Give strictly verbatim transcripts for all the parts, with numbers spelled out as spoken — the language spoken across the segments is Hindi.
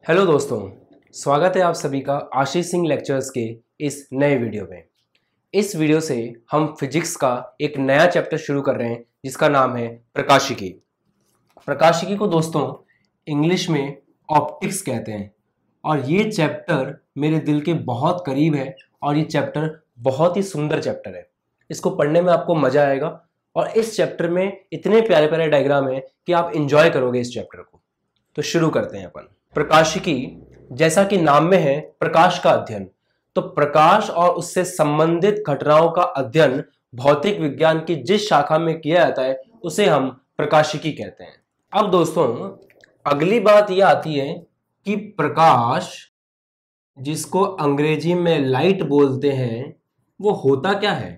हेलो दोस्तों, स्वागत है आप सभी का आशीष सिंह लेक्चर्स के इस नए वीडियो में। इस वीडियो से हम फिजिक्स का एक नया चैप्टर शुरू कर रहे हैं जिसका नाम है प्रकाशिकी। प्रकाशिकी को दोस्तों इंग्लिश में ऑप्टिक्स कहते हैं और ये चैप्टर मेरे दिल के बहुत करीब है और ये चैप्टर बहुत ही सुंदर चैप्टर है। इसको पढ़ने में आपको मजा आएगा और इस चैप्टर में इतने प्यारे प्यारे डायग्राम हैं कि आप इंजॉय करोगे इस चैप्टर को। तो शुरू करते हैं अपन। प्रकाशिकी जैसा कि नाम में है प्रकाश का अध्ययन, तो प्रकाश और उससे संबंधित घटनाओं का अध्ययन भौतिक विज्ञान की जिस शाखा में किया जाता है उसे हम प्रकाशिकी कहते हैं। अब दोस्तों अगली बात यह आती है कि प्रकाश, जिसको अंग्रेजी में लाइट बोलते हैं, वो होता क्या है।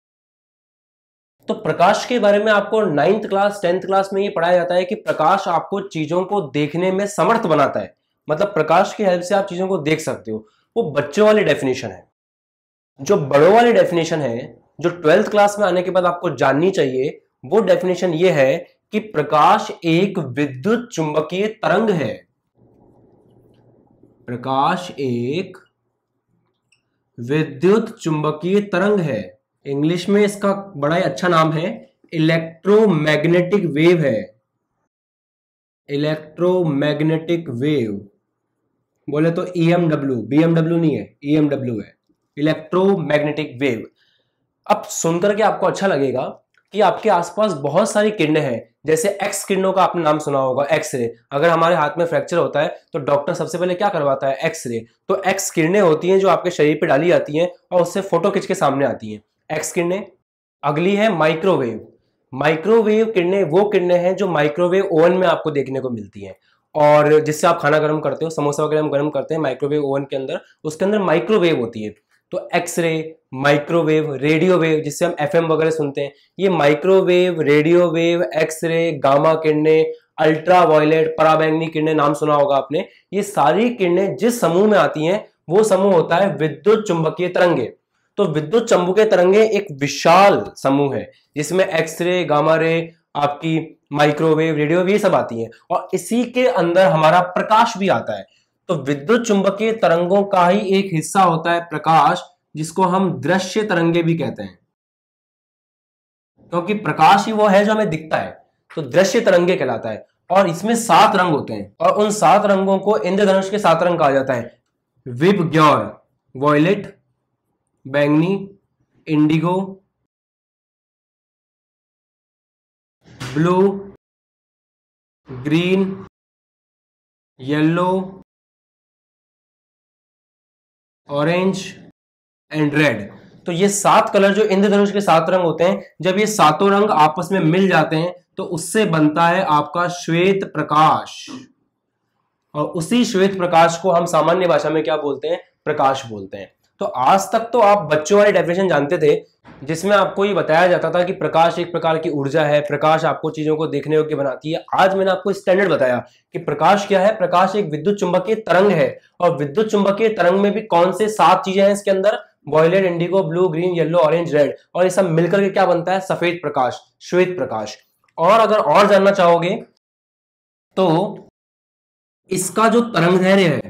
तो प्रकाश के बारे में आपको नाइन्थ क्लास टेंथ क्लास में ये पढ़ाया जाता है कि प्रकाश आपको चीजों को देखने में समर्थ बनाता है, मतलब प्रकाश की हेल्प से आप चीजों को देख सकते हो। वो बच्चों वाली डेफिनेशन है। जो बड़ों वाली डेफिनेशन है, जो ट्वेल्थ क्लास में आने के बाद आपको जाननी चाहिए, वो डेफिनेशन ये है कि प्रकाश एक विद्युत चुंबकीय तरंग है। प्रकाश एक विद्युत चुंबकीय तरंग है। इंग्लिश में इसका बड़ा ही अच्छा नाम है इलेक्ट्रोमैग्नेटिक वेव है। इलेक्ट्रोमैग्नेटिक वेव बोले तो E M W, B M W नहीं है, ई एम डब्ल्यू है, इलेक्ट्रोमैग्नेटिक वेव। अब सुनकर के आपको अच्छा लगेगा कि आपके आसपास बहुत सारी किरणें हैं, जैसे एक्स किरणों का आपने नाम सुना होगा, एक्सरे। अगर हमारे हाथ में फ्रैक्चर होता है तो डॉक्टर सबसे पहले क्या करवाता है, एक्सरे। तो एक्स किरणें होती हैं जो आपके शरीर पे डाली जाती हैं और उससे फोटो खींच के सामने आती हैं, एक्स किरणें। अगली है माइक्रोवेव। माइक्रोवेव किरणें वो किरणें हैं जो माइक्रोवेव ओवन में आपको देखने को मिलती हैं और जिससे आप खाना गर्म करते हो, समोसा वगैरह हम गर्म करते हैं माइक्रोवेव ओवन के अंदर, उसके अंदर माइक्रोवेव होती है। तो एक्सरे, माइक्रोवेव, रेडियो वेव जिससे हम एफएम वगैरह सुनते हैं, ये microwave, radio wave, x ray, gamma किरणें, अल्ट्रा वायलेट, पराबैंगनी किरणें नाम सुना होगा आपने। ये सारी किरणें जिस समूह में आती हैं वो समूह होता है विद्युत चुंबकीय तरंगे। तो विद्युत चुंबकीय तरंगे एक विशाल समूह है जिसमें एक्सरे, गामा रे, आपकी माइक्रोवेव, रेडियो ये सब आती हैं और इसी के अंदर हमारा प्रकाश भी आता है। तो विद्युत चुंबकीय तरंगों का ही एक हिस्सा होता है प्रकाश, जिसको हम दृश्य तरंगे भी कहते हैं, क्योंकि प्रकाश ही वो है जो हमें दिखता है। तो दृश्य तरंगे कहलाता है और इसमें सात रंग होते हैं और उन सात रंगों को इंद्रधनुष के सात रंग कहा जाता है। विबग्योर, वॉयलेट, बैंगनी, indigo, blue, green, yellow, orange and red. तो ये सात कलर जो इंद्रधनुष के सात रंग होते हैं, जब ये सातों रंग आपस में मिल जाते हैं तो उससे बनता है आपका श्वेत प्रकाश। और उसी श्वेत प्रकाश को हम सामान्य भाषा में क्या बोलते हैं, प्रकाश बोलते हैं। तो आज तक तो आप बच्चों वाली डेफिनेशन जानते थे जिसमें आपको ये बताया जाता था कि प्रकाश एक प्रकार की ऊर्जा है, प्रकाश आपको चीजों को देखने योग्य बनाती है। आज मैंने आपको स्टैंडर्ड बताया कि प्रकाश क्या है। प्रकाश एक विद्युत चुंबकीय तरंग है और विद्युत चुंबकीय तरंग में भी कौन से सात चीजें हैं इसके अंदर, violet, indigo, blue, green, yellow, orange, red, और ये सब मिलकर के क्या बनता है, सफेद प्रकाश, श्वेत प्रकाश। और अगर और जानना चाहोगे तो इसका जो तरंगदैर्घ्य है,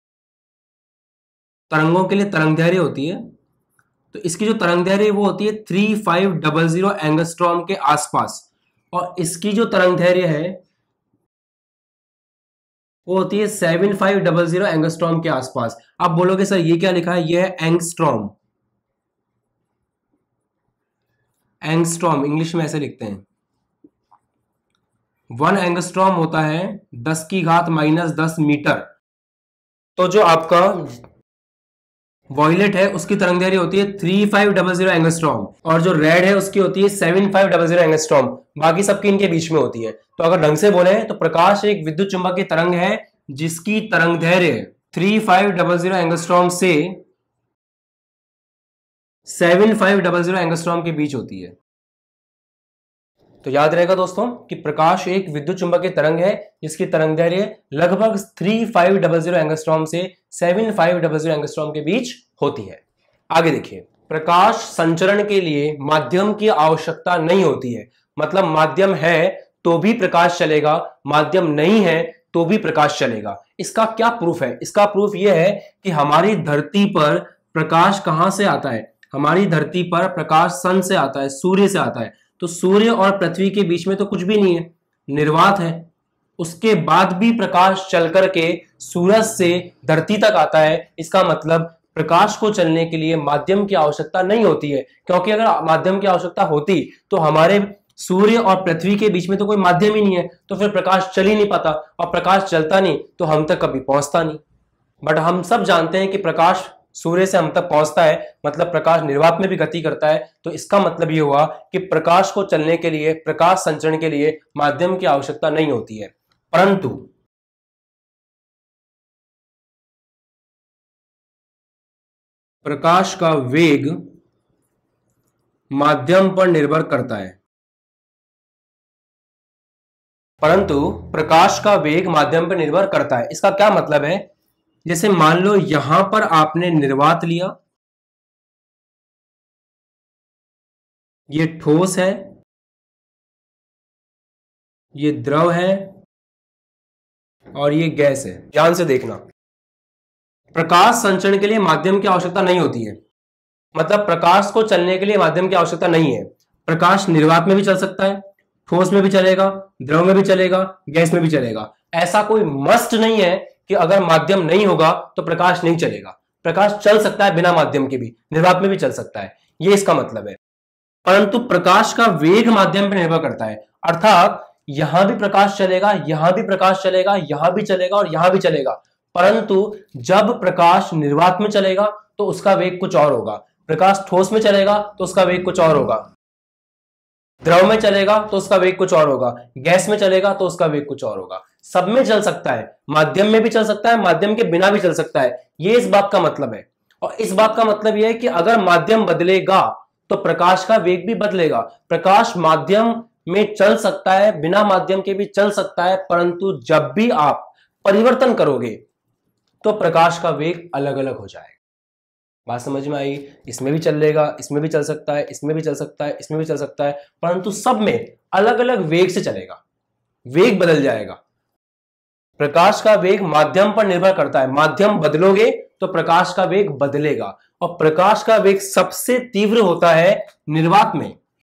तरंगों के लिए तरंगदैर्घ्य होती है, तो इसकी जो तरंगदैर्घ्य वो होती है three five double zero angstrom के आसपास, और इसकी जो तरंगदैर्घ्य है वो होती है seven five double zero angstrom के आसपास। आप बोलोगे सर ये क्या लिखा है, ये है एंगस्ट्रॉम। एंगस्ट्रॉम इंग्लिश में ऐसे लिखते हैं। वन एंगस्ट्रॉम होता है दस की घात माइनस दस मीटर। तो जो आपका वॉयलेट है उसकी तरंगदैर्घ्य होती है three five double zero angstrom और जो रेड है उसकी होती है seven five double zero angstrom. बाकी सबकी इनके बीच में होती है। तो अगर ढंग से बोले तो प्रकाश एक विद्युत चुंबकीय तरंग है जिसकी तरंगदैर्घ्य three five double zero angstrom से seven five double zero angstrom के बीच होती है। तो याद रहेगा दोस्तों कि प्रकाश एक विद्युत चुंबकीय तरंग है जिसकी तरंगदैर्घ्य लगभग three five double zero angstrom से seven five double zero angstrom के बीच होती है। आगे देखिए, प्रकाश संचरण के लिए माध्यम की आवश्यकता नहीं होती है। मतलब माध्यम है तो भी प्रकाश चलेगा, माध्यम नहीं है तो भी प्रकाश चलेगा। इसका क्या प्रूफ है? इसका प्रूफ यह है कि हमारी धरती पर प्रकाश कहां से आता है? हमारी धरती पर प्रकाश सन से आता है, सूर्य से आता है। तो सूर्य और पृथ्वी के बीच में तो कुछ भी नहीं है, निर्वात है। उसके बाद भी प्रकाश चल करके सूरज से धरती तक आता है। इसका मतलब प्रकाश को चलने के लिए माध्यम की आवश्यकता नहीं होती है, क्योंकि अगर माध्यम की आवश्यकता होती तो हमारे सूर्य और पृथ्वी के बीच में तो कोई माध्यम ही नहीं है, तो फिर प्रकाश चल ही नहीं पाता, और प्रकाश चलता नहीं तो हम तक कभी पहुंचता नहीं। बट हम सब जानते हैं कि प्रकाश सूर्य से हम तक पहुंचता है, मतलब प्रकाश निर्वात में भी गति करता है। तो इसका मतलब ये हुआ कि प्रकाश को चलने के लिए, प्रकाश संचरण के लिए माध्यम की आवश्यकता नहीं होती है। परंतु प्रकाश का वेग माध्यम पर निर्भर करता है। परंतु प्रकाश का वेग माध्यम पर निर्भर करता है। इसका क्या मतलब है? जैसे मान लो यहां पर आपने निर्वात लिया, ये ठोस है, ये द्रव है और ये गैस है। ध्यान से देखना, प्रकाश संचरण के लिए माध्यम की आवश्यकता नहीं होती है, मतलब प्रकाश को चलने के लिए माध्यम की आवश्यकता नहीं है। प्रकाश निर्वात में भी चल सकता है, ठोस में भी चलेगा, द्रव में भी चलेगा, गैस में भी चलेगा। ऐसा कोई मस्ट नहीं है कि अगर माध्यम नहीं होगा तो प्रकाश नहीं चलेगा। प्रकाश चल सकता है बिना माध्यम के भी, निर्वात में भी चल सकता है, ये इसका मतलब है। परंतु प्रकाश का वेग माध्यम पर निर्भर करता है, अर्थात यहां भी प्रकाश चलेगा, यहां भी प्रकाश चलेगा, यहां भी चलेगा और यहां भी चलेगा। परंतु जब प्रकाश निर्वात में चलेगा तो उसका वेग कुछ और होगा, प्रकाश ठोस में चलेगा तो उसका वेग कुछ और होगा, द्रव में चलेगा तो उसका वेग कुछ और होगा, गैस में चलेगा तो उसका वेग कुछ और होगा। सब में चल सकता है, माध्यम में भी चल सकता है, माध्यम के बिना भी चल सकता है। ये इस बात का मतलब है। और इस बात का मतलब यह है कि अगर माध्यम बदलेगा तो प्रकाश का वेग भी बदलेगा। प्रकाश माध्यम में चल सकता है, बिना माध्यम के भी चल सकता है, परंतु जब भी आप परिवर्तन करोगे तो प्रकाश का वेग अलग अलग हो जाएगा। बात समझ में आई? इसमें भी चलेगा, इसमें भी चल सकता है, इसमें भी चल सकता है, इसमें भी चल सकता है, परंतु सब में अलग अलग वेग से चलेगा, वेग बदल जाएगा। प्रकाश का वेग माध्यम पर निर्भर करता है, माध्यम बदलोगे तो प्रकाश का वेग बदलेगा। और प्रकाश का वेग सबसे तीव्र होता है निर्वात में।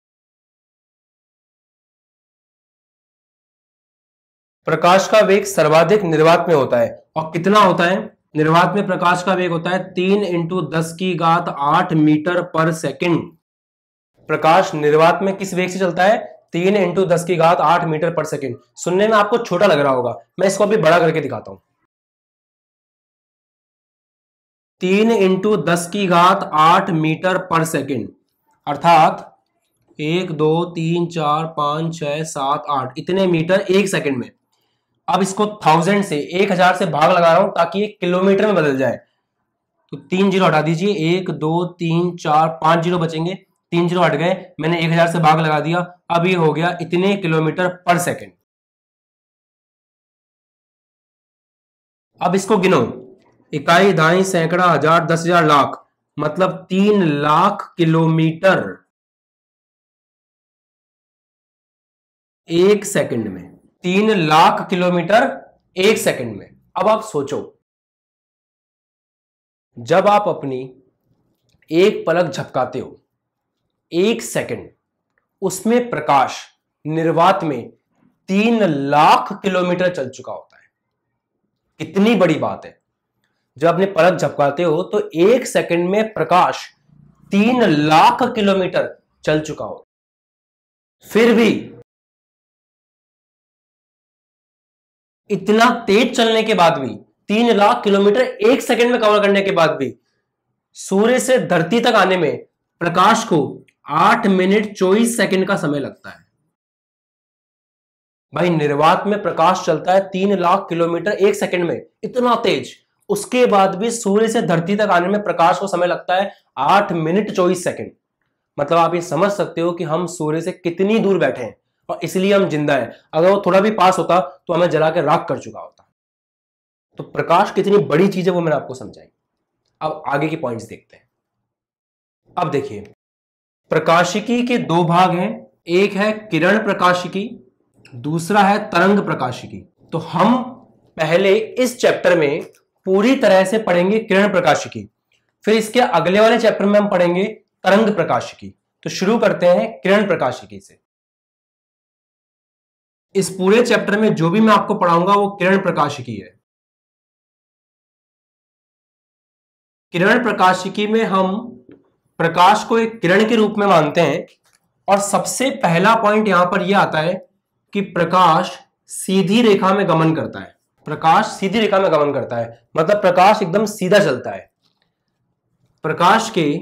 प्रकाश का वेग सर्वाधिक निर्वात में होता है। और कितना होता है? निर्वात में प्रकाश का वेग होता है तीन इंटू दस की घात आठ मीटर पर सेकंड। प्रकाश निर्वात में किस वेग से चलता है? तीन इंटू दस की घात आठ मीटर पर सेकंड। सुनने में आपको छोटा लग रहा होगा, मैं इसको अभी बड़ा करके दिखाता हूं। तीन इंटू दस की घात आठ मीटर पर सेकंड, अर्थात एक दो तीन चार पांच छह सात आठ इतने मीटर एक सेकंड में। अब इसको थाउजेंड से, एक हजार से भाग लगा रहा हूं ताकि ये किलोमीटर में बदल जाए। तो तीन जीरो हटा दीजिए, एक दो तीन चार पांच जीरो बचेंगे, तीन जीरो हट गए, मैंने एक हजार से भाग लगा दिया, अब ये हो गया इतने किलोमीटर पर सेकंड। अब इसको गिनो, इकाई, दाई, सैकड़ा, हजार, दस हजार, लाख, मतलब तीन लाख किलोमीटर एक सेकंड में। तीन लाख किलोमीटर एक सेकंड में। अब आप सोचो, जब आप अपनी एक पलक झपकाते हो, एक सेकंड, उसमें प्रकाश निर्वात में तीन लाख किलोमीटर चल चुका होता है। कितनी बड़ी बात है। जब अपने पलक झपकाते हो तो एक सेकंड में प्रकाश तीन लाख किलोमीटर चल चुका होता है। फिर भी इतना तेज चलने के बाद भी, तीन लाख किलोमीटर एक सेकंड में कवर करने के बाद भी, सूर्य से धरती तक आने में प्रकाश को आठ मिनट चौबीस सेकंड का समय लगता है। भाई, निर्वात में प्रकाश चलता है तीन लाख किलोमीटर एक सेकंड में, इतना तेज। उसके बाद भी सूर्य से धरती तक आने में प्रकाश को समय लगता है आठ मिनट चौबीस सेकंड। मतलब आप ये समझ सकते हो कि हम सूर्य से कितनी दूर बैठे हैं और इसलिए हम जिंदा हैं। अगर वो थोड़ा भी पास होता तो हमें जला के राख कर चुका होता। तो प्रकाश कितनी बड़ी चीज है वो मैंने आपको समझाई। अब आगे की पॉइंट्स देखते हैं। अब देखिए, प्रकाशिकी के दो भाग हैं, एक है किरण प्रकाशिकी, दूसरा है तरंग प्रकाशिकी। तो हम पहले इस चैप्टर में पूरी तरह से पढ़ेंगे किरण प्रकाशिकी, फिर इसके अगले वाले चैप्टर में हम पढ़ेंगे तरंग प्रकाशिकी। तो शुरू करते हैं किरण प्रकाशिकी से। इस पूरे चैप्टर में जो भी मैं आपको पढ़ाऊंगा वो किरण प्रकाशिकी है। किरण प्रकाशिकी में हम प्रकाश को एक किरण के रूप में मानते हैं और सबसे पहला पॉइंट यहां पर यह आता है कि प्रकाश सीधी रेखा में गमन करता है। प्रकाश सीधी रेखा में गमन करता है मतलब प्रकाश एकदम सीधा चलता है। प्रकाश के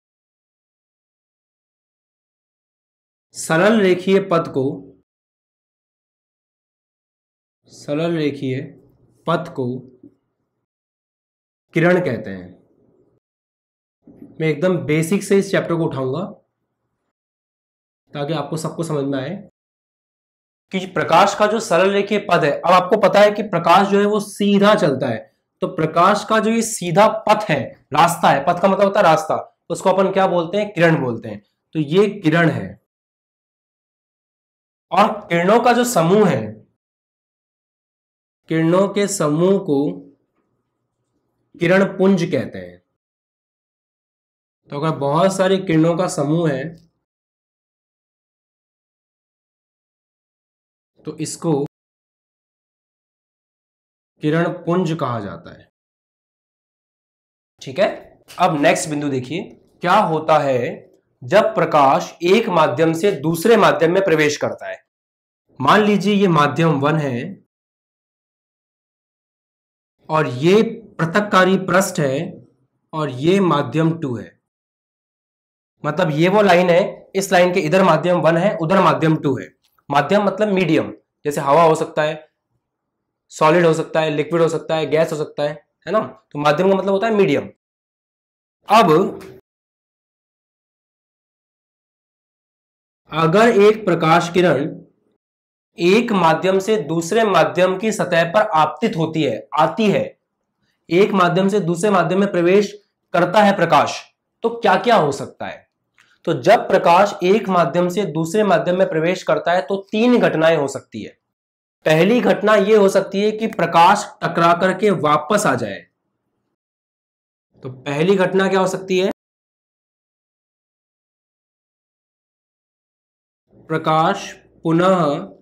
सरल रेखीय पथ को सरल रेखीय पथ को किरण कहते हैं। मैं एकदम बेसिक से इस चैप्टर को उठाऊंगा ताकि आपको सबको समझ में आए कि प्रकाश का जो सरल रेखीय पथ है, अब आपको पता है कि प्रकाश जो है वो सीधा चलता है, तो प्रकाश का जो ये सीधा पथ है, रास्ता है, पथ का मतलब होता है रास्ता, उसको अपन क्या बोलते हैं? किरण बोलते हैं। तो ये किरण है और किरणों का जो समूह है, किरणों के समूह को किरण पुंज कहते हैं। तो अगर बहुत सारी किरणों का समूह है तो इसको किरण पुंज कहा जाता है। ठीक है, अब नेक्स्ट बिंदु देखिए, क्या होता है जब प्रकाश एक माध्यम से दूसरे माध्यम में प्रवेश करता है। मान लीजिए ये माध्यम वन है और ये पृथक्कारी पृष्ठ है और ये माध्यम टू है। मतलब ये वो लाइन है, इस लाइन के इधर माध्यम वन है, उधर माध्यम टू है। माध्यम मतलब मीडियम, जैसे हवा हो सकता है, सॉलिड हो सकता है, लिक्विड हो सकता है, गैस हो सकता है, है ना। तो माध्यम का मतलब होता है मीडियम। अब अगर एक प्रकाश किरण एक माध्यम से दूसरे माध्यम की सतह पर आपतित होती है, आती है, एक माध्यम से दूसरे माध्यम में प्रवेश करता है प्रकाश, तो क्या क्या हो सकता है? तो जब प्रकाश एक माध्यम से दूसरे माध्यम में प्रवेश करता है तो तीन घटनाएं हो सकती है। पहली घटना यह हो सकती है कि प्रकाश टकरा करके वापस आ जाए। तो पहली घटना क्या हो सकती है? प्रकाश पुनः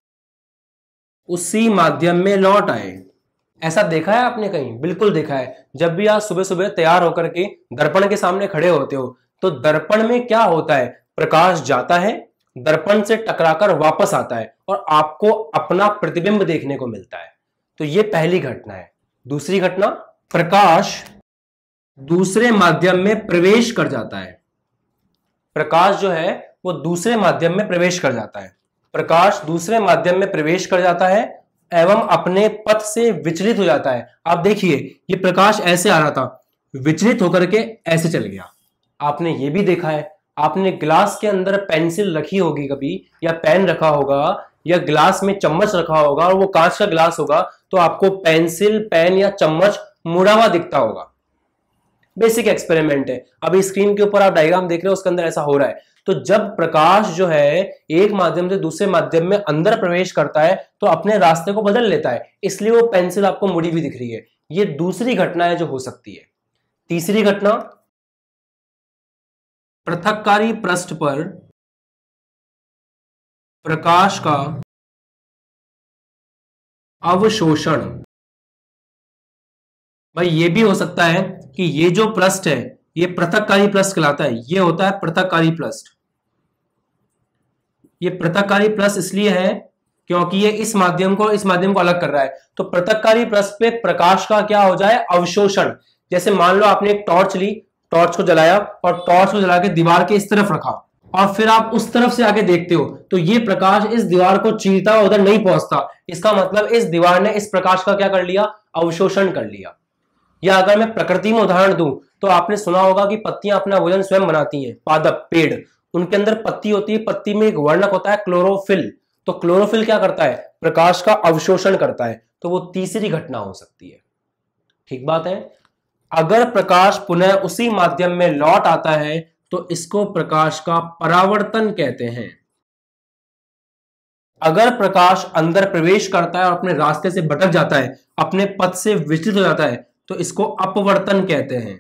उसी माध्यम में लौट आए। ऐसा देखा है आपने कहीं? बिल्कुल देखा है। जब भी आप सुबह सुबह तैयार होकर के दर्पण के सामने खड़े होते हो तो दर्पण में क्या होता है? प्रकाश जाता है, दर्पण से टकराकर वापस आता है और आपको अपना प्रतिबिंब देखने को मिलता है। तो यह पहली घटना है। दूसरी घटना, प्रकाश दूसरे माध्यम में प्रवेश कर जाता है। प्रकाश जो है वो दूसरे माध्यम में प्रवेश कर जाता है। प्रकाश दूसरे माध्यम में प्रवेश कर जाता है एवं अपने पथ से विचलित हो जाता है। आप देखिए, ये प्रकाश ऐसे आ रहा था, विचलित होकर के ऐसे चल गया। आपने ये भी देखा है, आपने ग्लास के अंदर पेंसिल रखी होगी कभी, या पेन रखा होगा, या ग्लास में चम्मच रखा होगा और वो कांच का ग्लास होगा, तो आपको पेंसिल, पेन या चम्मच मुड़ा हुआ दिखता होगा। बेसिक एक्सपेरिमेंट है। अभी स्क्रीन के ऊपर आप डायग्राम देख रहे हो, उसके अंदर ऐसा हो रहा है। तो जब प्रकाश जो है एक माध्यम से दूसरे माध्यम में अंदर प्रवेश करता है तो अपने रास्ते को बदल लेता है, इसलिए वो पेंसिल आपको मुड़ी हुई दिख रही है। ये दूसरी घटना है जो हो सकती है। तीसरी घटना, पृथक्कारी पृष्ठ पर प्रकाश का अवशोषण। भाई ये भी हो सकता है कि ये जो पृष्ठ है ये पृथक्कारी पृष्ठ कहलाता है। ये होता है पृथक्कारी पृष्ठ। ये पृथक्कारी पृष्ठ इसलिए है क्योंकि ये इस माध्यम को इस माध्यम को अलग कर रहा है। तो पृथक्कारी पृष्ठ पे प्रकाश का क्या हो जाए? अवशोषण। जैसे मान लो आपने एक टॉर्च ली, टॉर्च को जलाया और टॉर्च को जला के दीवार के इस तरफ रखा और फिर आप उस तरफ से आगे देखते हो तो ये प्रकाश इस दीवार को चीरता उधर नहीं पहुंचता। इसका मतलब इस दीवार ने इस प्रकाश का क्या कर लिया? अवशोषण कर लिया। या अगर मैं प्रकृति में उदाहरण दूं तो आपने सुना होगा कि पत्तियां अपना भोजन स्वयं बनाती हैं। पादप, पेड़, उनके अंदर पत्ती होती है, पत्ती में एक वर्णक होता है क्लोरोफिल। तो क्लोरोफिल क्या करता है? प्रकाश का अवशोषण करता है। तो वो तीसरी घटना हो सकती है। ठीक बात है। अगर प्रकाश पुनः उसी माध्यम में लौट आता है तो इसको प्रकाश का परावर्तन कहते हैं। अगर प्रकाश अंदर प्रवेश करता है और अपने रास्ते से भटक जाता है, अपने पथ से विचलित हो जाता है, तो इसको अपवर्तन कहते हैं।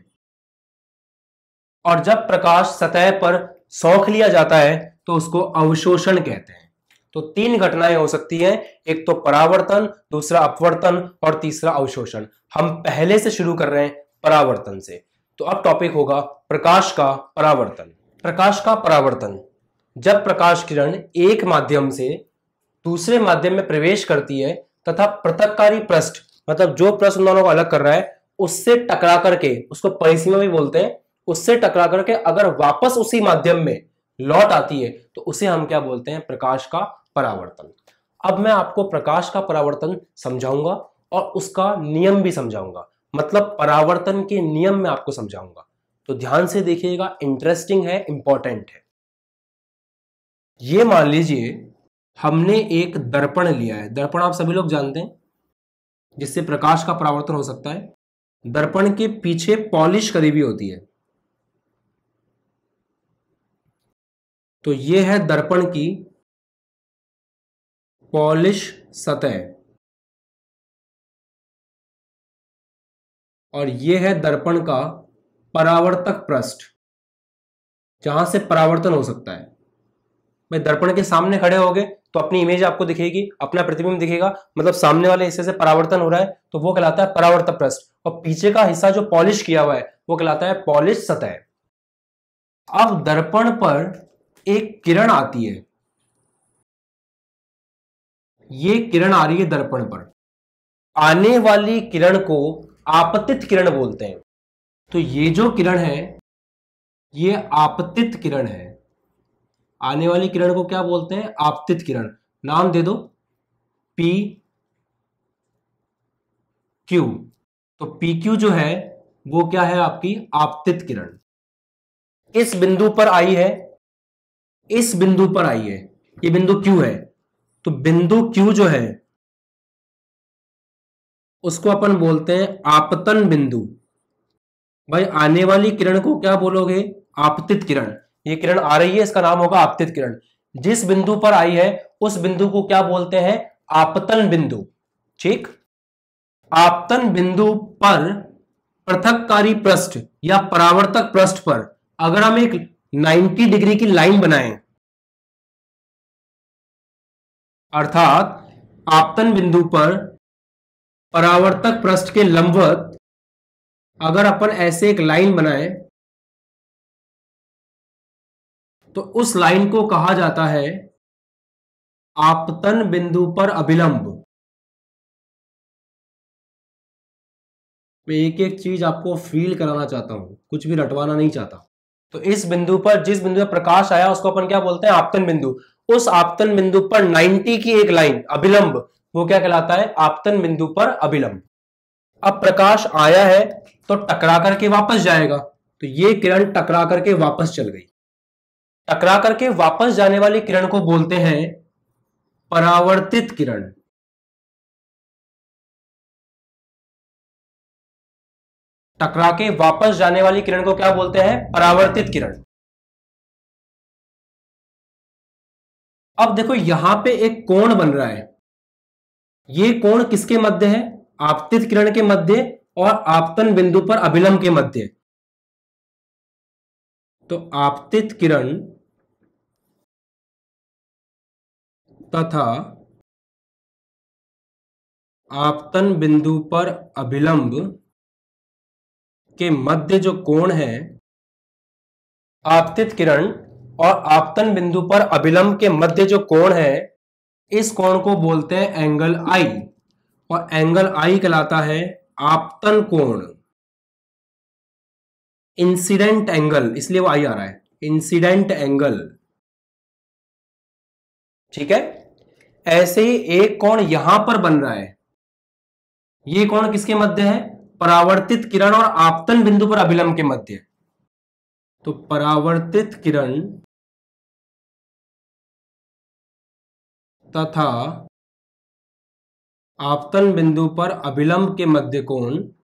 और जब प्रकाश सतह पर सौख लिया जाता है तो उसको अवशोषण कहते हैं। तो तीन घटनाएं हो सकती हैं, एक तो परावर्तन, दूसरा अपवर्तन और तीसरा अवशोषण। हम पहले से शुरू कर रहे हैं परावर्तन से। तो अब टॉपिक होगा प्रकाश का परावर्तन। प्रकाश का परावर्तन, जब प्रकाश किरण एक माध्यम से दूसरे माध्यम में प्रवेश करती है तथा पृथककारी पृष्ठ, मतलब जो पृष्ठ दोनों को अलग कर रहा है, उससे टकरा करके, उसको परिसीमा भी बोलते हैं, उससे टकरा करके अगर वापस उसी माध्यम में लौट आती है तो उसे हम क्या बोलते हैं? प्रकाश का परावर्तन। अब मैं आपको प्रकाश का परावर्तन समझाऊंगा और उसका नियम भी समझाऊंगा, मतलब परावर्तन के नियम में आपको समझाऊंगा। तो ध्यान से देखिएगा, इंटरेस्टिंग है, इंपॉर्टेंट है। ये मान लीजिए हमने एक दर्पण लिया है। दर्पण आप सभी लोग जानते हैं, जिससे प्रकाश का परावर्तन हो सकता है। दर्पण के पीछे पॉलिश करी हुई होती है। तो ये है दर्पण की पॉलिश सतह और ये है दर्पण का परावर्तक पृष्ठ, जहां से परावर्तन हो सकता है। भाई दर्पण के सामने खड़े होगे तो अपनी इमेज आपको दिखेगी, अपना प्रतिबिंब दिखेगा, मतलब सामने वाले हिस्से से परावर्तन हो रहा है, तो वो कहलाता है परावर्तक पृष्ठ। और पीछे का हिस्सा जो पॉलिश किया हुआ है वो कहलाता है पॉलिश सतह। अब दर्पण पर एक किरण आती है, ये किरण आ रही है दर्पण पर। आने वाली किरण को आपतित किरण बोलते हैं। तो ये जो किरण है ये आपतित किरण है। आने वाली किरण को क्या बोलते हैं? आपतित किरण। नाम दे दो पी क्यू। तो पी क्यू जो है वो क्या है? आपकी आपतित किरण। इस बिंदु पर आई है, इस बिंदु पर आई है, ये बिंदु क्यू है। तो बिंदु क्यू जो है उसको अपन बोलते हैं आपतन बिंदु। भाई आने वाली किरण को क्या बोलोगे? आपतित किरण। ये किरण आ रही है, इसका नाम होगा आपतित किरण। जिस बिंदु पर आई है उस बिंदु को क्या बोलते हैं? आपतन बिंदु। ठीक। आपतन बिंदु पर पृथककारी पृष्ठ या परावर्तक पृष्ठ पर अगर हम एक नब्बे डिग्री की लाइन बनाएं, अर्थात आपतन बिंदु पर परावर्तक पृष्ठ के लंबवत अगर अपन ऐसे एक लाइन बनाएं तो उस लाइन को कहा जाता है आपतन बिंदु पर अभिलंब। मैं एक एक चीज आपको फील कराना चाहता हूं, कुछ भी रटवाना नहीं चाहता। तो इस बिंदु पर, जिस बिंदु पर प्रकाश आया उसको अपन क्या बोलते हैं? आपतन बिंदु। उस आपतन बिंदु पर नब्बे की एक लाइन अभिलंब, वो क्या कहलाता है? आपतन बिंदु पर अभिलंब। अब प्रकाश आया है तो टकरा करके वापस जाएगा, तो ये किरण टकरा करके वापस चल गई। टकरा करके वापस जाने वाली किरण को बोलते हैं परावर्तित किरण। टकरा के वापस जाने वाली किरण को क्या बोलते हैं? परावर्तित किरण। अब देखो यहां पे एक कोण बन रहा है। ये कोण किसके मध्य है? आपतित किरण के मध्य और आपतन बिंदु पर अभिलंब के मध्य। तो आपतित किरण तथा आपतन बिंदु पर अभिलंब के मध्य जो कोण है, आपतित किरण और आपतन बिंदु पर अभिलंब के मध्य जो कोण है, इस कोण को बोलते हैं एंगल आई। और एंगल आई कहलाता है आपतन कोण, इंसिडेंट एंगल, इसलिए वो आई आ रहा है, इंसिडेंट एंगल। ठीक है। ऐसे ही एक कोण यहां पर बन रहा है। ये कोण किसके मध्य है? परावर्तित किरण और आपतन बिंदु पर अभिलंब के मध्य। तो परावर्तित किरण तथा आपतन बिंदु पर अभिलंब के मध्य कोण,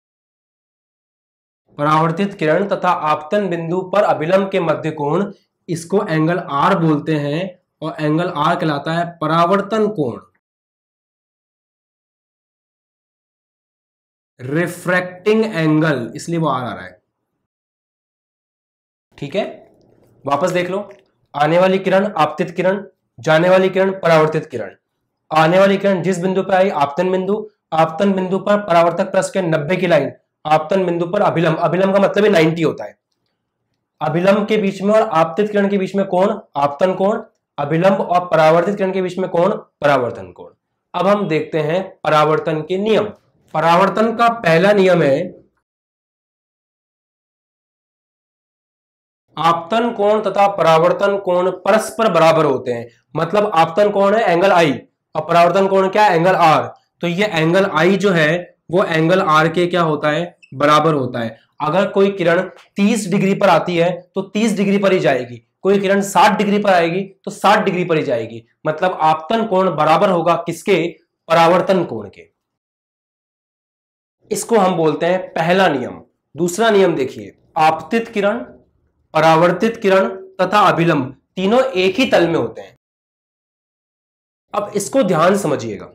परावर्तित किरण तथा आपतन बिंदु पर अभिलंब के मध्य कोण, इसको एंगल आर बोलते हैं और एंगल आर कहलाता है परावर्तन कोण। रिफ्रैक्टिंग एंगल, इसलिए वो आर आ रहा है। ठीक है, वापस देख लो। आने वाली किरण आपतित किरण, जाने वाली किरण परावर्तित किरण। आने वाली किरण जिस बिंदु पर आई आपतन बिंदु, आपतन बिंदु पर परावर्तक पृष्ठ के नब्बे की लाइन, आपतन बिंदु पर अभिलंब, अभिलंब का मतलब नब्बे होता है। अभिलंब के बीच में और आपतित किरण के बीच में कोण आपतन कोण, अभिलंब और परावर्तित किरण के बीच में कोण परावर्तन कोण। अब हम देखते हैं परावर्तन के नियम। परावर्तन का पहला नियम है आपतन कोण तथा परावर्तन कोण परस्पर बराबर होते हैं। मतलब आपतन कोण है एंगल आई और परावर्तन कोण क्या है, एंगल आर। तो ये एंगल आई जो है वो एंगल आर के क्या होता है, बराबर होता है। अगर कोई किरण तीस डिग्री पर आती है तो तीस डिग्री पर ही जाएगी, कोई किरण साठ डिग्री पर आएगी तो साठ डिग्री पर ही जाएगी। मतलब आपतन कोण बराबर होगा किसके, परावर्तन कोण के। इसको हम बोलते हैं पहला नियम। दूसरा नियम देखिए, आपतित किरण, परावर्तित किरण तथा अभिलंब तीनों एक ही तल में होते हैं। अब इसको ध्यान समझिएगा,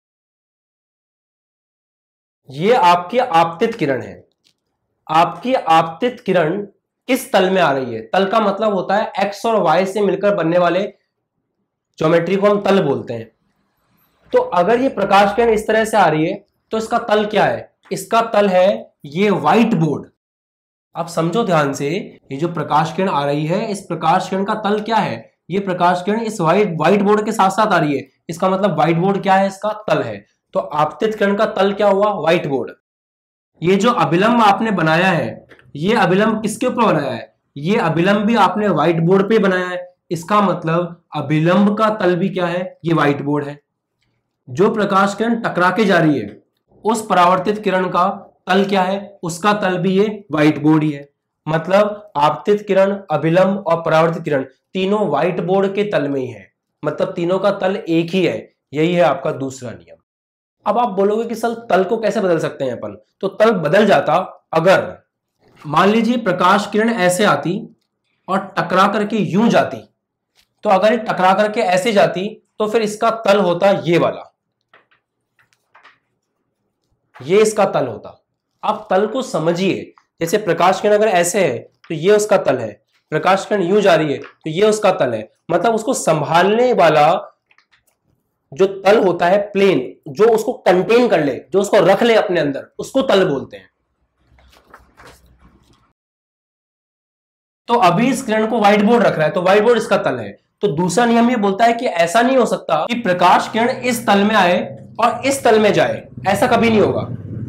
ये आपकी आपतित किरण है। आपकी आपतित किरण किस तल में आ रही है, तल का मतलब होता है एक्स और वाई से मिलकर बनने वाले ज्योमेट्री को हम तल बोलते हैं। तो अगर ये प्रकाश किरण इस तरह से आ रही है तो इसका तल क्या है, इसका तल है ये व्हाइट बोर्ड। आप समझो ध्यान से, ये जो प्रकाश किरण आ रही है इस प्रकाश किरण का तल क्या है, ये प्रकाश किरण इस व्हाइट व्हाइट बोर्ड के साथ साथ आ रही है। इसका मतलब व्हाइट बोर्ड क्या है, इसका तल है। तो आपतित किरण का तल क्या हुआ, व्हाइट बोर्ड। ये जो अभिलंब आपने बनाया है, ये अभिलंब किसके ऊपर बनाया है, ये अभिलंब भी आपने व्हाइट बोर्ड पे बनाया है। इसका मतलब अभिलंब का तल भी क्या है, ये व्हाइट बोर्ड है। जो प्रकाश किरण टकरा के जा रही है उस परावर्तित किरण का तल क्या है, उसका तल भी ये व्हाइट बोर्ड ही है। मतलब आपतित किरण, अभिलंब और परावर्तित किरण तीनों व्हाइट बोर्ड के तल में ही है। मतलब तीनों का तल एक ही है। यही है आपका दूसरा नियम। अब आप बोलोगे कि सर तल को कैसे बदल सकते हैं अपन, तो तल बदल जाता अगर मान लीजिए प्रकाश किरण ऐसे आती और टकरा करके यूं जाती। तो अगर ये टकरा करके ऐसे जाती तो फिर इसका तल होता ये वाला, ये इसका तल होता। आप तल को समझिए, जैसे प्रकाश किरण अगर ऐसे है तो ये उसका तल है, प्रकाश किरण यूं जा रही है तो ये उसका तल है। मतलब उसको संभालने वाला जो तल होता है प्लेन, जो उसको कंटेन कर ले, जो उसको रख ले अपने अंदर, उसको तल बोलते हैं। तो अभी इस किरण को व्हाइट बोर्ड रख रहा है तो व्हाइट बोर्ड इसका तल है। तो दूसरा नियम ये बोलता है कि ऐसा नहीं हो सकता कि प्रकाश किरण इस तल में आए और इस तल में जाए, ऐसा कभी नहीं होगा।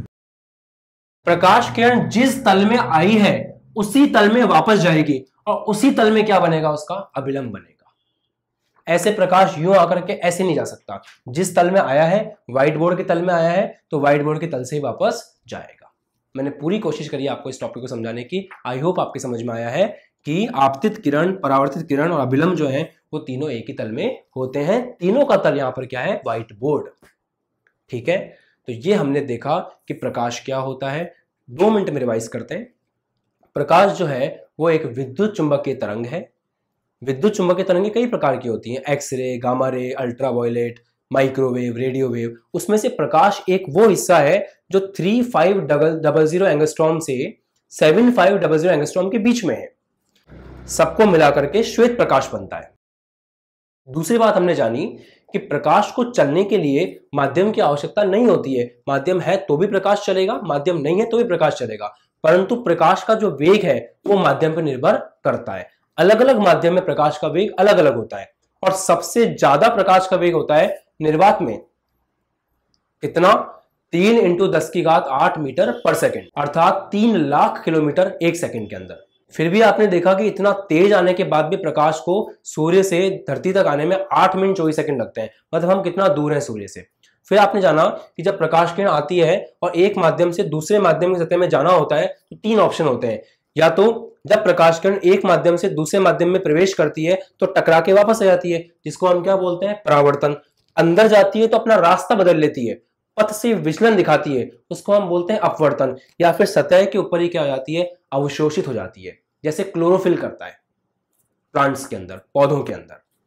प्रकाश किरण जिस तल में आई है उसी तल में वापस जाएगी और उसी तल में क्या बनेगा, उसका अभिलंब बनेगा। ऐसे प्रकाश यूं आकर के ऐसे नहीं जा सकता। जिस तल में आया है, व्हाइट बोर्ड के तल में आया है, तो व्हाइट बोर्ड के तल से ही वापस जाएगा। मैंने पूरी कोशिश करी आपको इस टॉपिक को समझाने की। आई होप आपके समझ में आया है कि आपतित किरण, परावर्तित किरण और अभिलंब जो है वो तीनों एक ही तल में होते हैं। तीनों का तल यहां पर क्या है, व्हाइट बोर्ड। ठीक है, तो ये हमने देखा कि प्रकाश क्या होता है। दो मिनट में रिवाइज करते हैं। प्रकाश जो है वो एक विद्युत चुंबकीय तरंग है। विद्युत चुंबकीय तरंगें कई प्रकार की होती हैं, x ray, gamma ray, ultraviolet, microwave, radio wave. उसमें से प्रकाश एक वो हिस्सा है जो three five double double zero angstrom से seven five double zero angstrom के बीच में है। सबको मिलाकर के श्वेत प्रकाश बनता है। दूसरी बात हमने जानी कि प्रकाश को चलने के लिए माध्यम की आवश्यकता नहीं होती है। माध्यम है तो भी प्रकाश चलेगा, माध्यम नहीं है तो भी प्रकाश चलेगा, परंतु प्रकाश का जो वेग है वो माध्यम पर निर्भर करता है। अलग अलग माध्यम में प्रकाश का वेग अलग अलग होता है और सबसे ज्यादा प्रकाश का वेग होता है निर्वात में। कितना, तीन इंटू दस की घात आठ मीटर पर सेकेंड, अर्थात तीन लाख किलोमीटर एक सेकेंड के अंदर। फिर भी आपने देखा कि इतना तेज आने के बाद भी प्रकाश को सूर्य से धरती तक आने में आठ मिनट चौबीस सेकंड लगते हैं। मतलब हम कितना दूर हैं सूर्य से। फिर आपने जाना कि जब प्रकाश किरण आती है और एक माध्यम से दूसरे माध्यम की सतह में जाना होता है तो तीन ऑप्शन होते हैं। या तो जब प्रकाश किरण एक माध्यम से दूसरे माध्यम में प्रवेश करती है तो टकरा के वापस आ जाती है, जिसको हम क्या बोलते हैं, परावर्तन। अंदर जाती है तो अपना रास्ता बदल लेती है, पथ से विचलन दिखाती है, उसको हम बोलते हैं अपवर्तन। या फिर सतह के ऊपर ही क्या हो जाती है, अवशोषित हो जाती है, जैसे क्लोरोफिल करता है प्लांट्स के अंदर, पौधों के अंदर।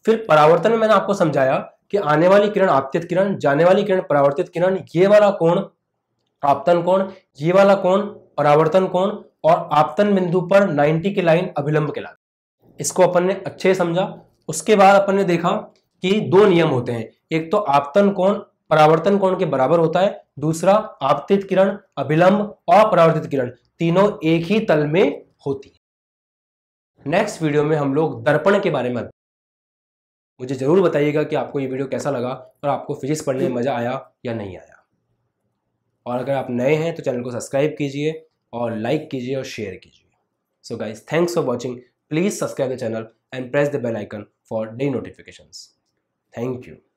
फिर परावर्तन में मैंने आपको समझाया कि आने वाली किरण आपतित किरण, जाने वाली किरण परावर्तित किरण, ये वाला कोण आपतन कोण, ये वाला कोण परावर्तन कोण, और आपतन बिंदु पर नब्बे की लाइन अभिलंब कहलाती है। इसको अपन ने अच्छे समझा। उसके बाद अपन ने देखा कि दो नियम होते हैं, एक तो आपतन कोण परावर्तन कोण के बराबर होता है, दूसरा आपतित किरण, अभिलंब और परावर्तित किरण तीनों एक ही तल में होती है। नेक्स्ट वीडियो में हम लोग दर्पण के बारे में, मुझे जरूर बताइएगा कि आपको ये वीडियो कैसा लगा और आपको फिजिक्स पढ़ने में मजा आया या नहीं आया। और अगर आप नए हैं तो चैनल को सब्सक्राइब कीजिए और लाइक कीजिए और शेयर कीजिए। So guys, thanks for watching. Please subscribe the channel and press the bell icon for daily notifications. Thank you.